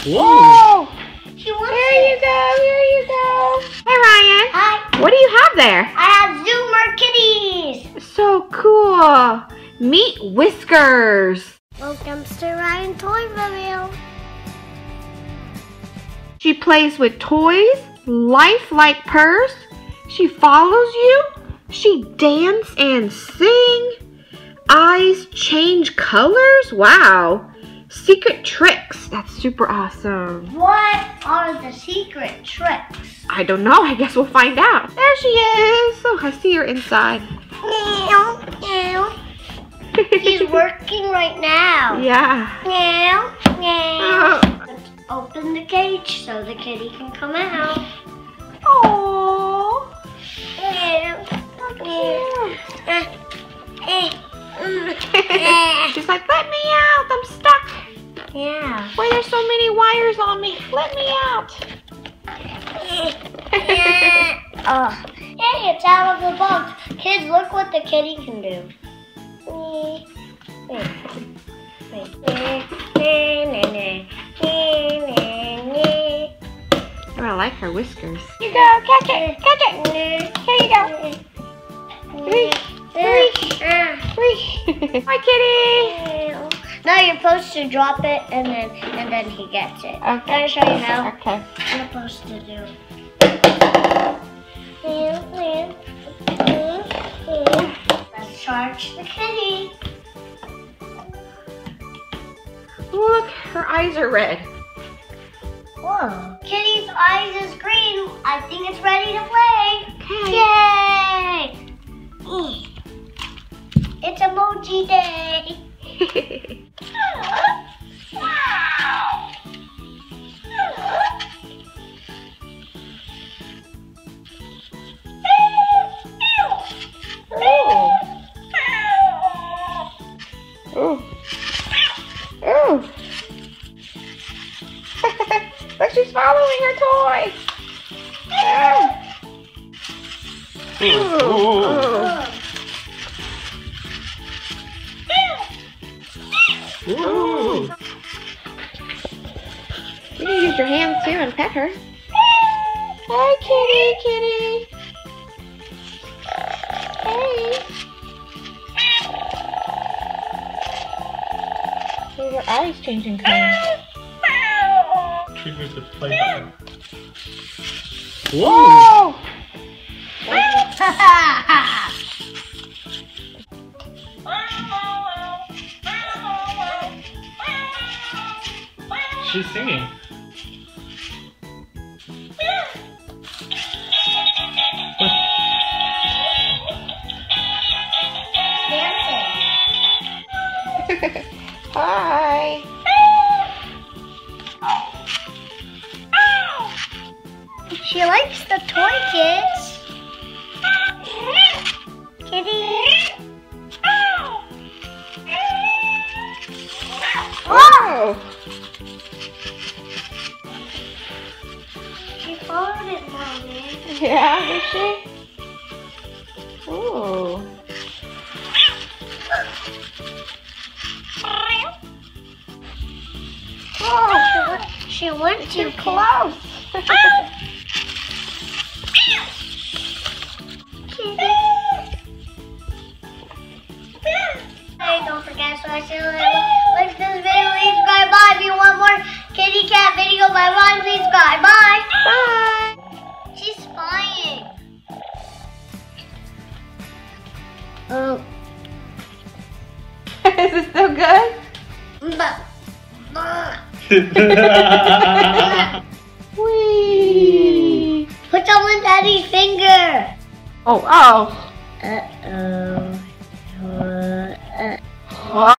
Whoa! She wants Here you go, here you go. Hey Ryan. Hi. What do you have there? I have Zoomer kitties. So cool. Meet Whiskers. Welcome to Ryan ToysReview. She plays with toys, lifelike purrs. She follows you. She dance and sing. Eyes change colors. Wow. Secret tricks. That's super awesome. What are the secret tricks? I don't know. I guess we'll find out. There she is. Oh, I see her inside. Meow, meow. She's working right now. Yeah. Meow, meow. Oh. Let's open the cage so the kitty can come out. Oh. Meow, meow. She's like, let me out. I'm stuck. Yeah. Why there's so many wires on me? Let me out. Oh, hey, it's out of the box. Kids, look what the kitty can do. Oh, I like her whiskers. Here you go, catch it, catch it. Here you go. Hi, kitty. No, you're supposed to drop it and then he gets it. Okay. Can I show you how? Okay. You're supposed to do. Let's charge the kitty. Look, her eyes are red. Whoa. Kitty's eyes is green. I think it's ready to play. Okay. Yay! It's emoji day. Wow. Oh. Oh. Look, she's following her toy. Oh. Oh. You can use your hands too and pet her. Hi, kitty, kitty. Hey. Oh, your eyes changing color. Triggers the play button. Whoa! She's singing. Hi. She likes the toy, kids. Kitty. Whoa! She followed it, Mommy. Yeah, did she? Ooh. Oh, She went too too close. Hey, don't forget to like this video, please subscribe. Bye. If you want more kitty cat video by Ron, please subscribe. Bye. Bye. She's spying. Oh. Is it still good? Whee! Put on Daddy's finger. Oh, oh. Uh-oh. What?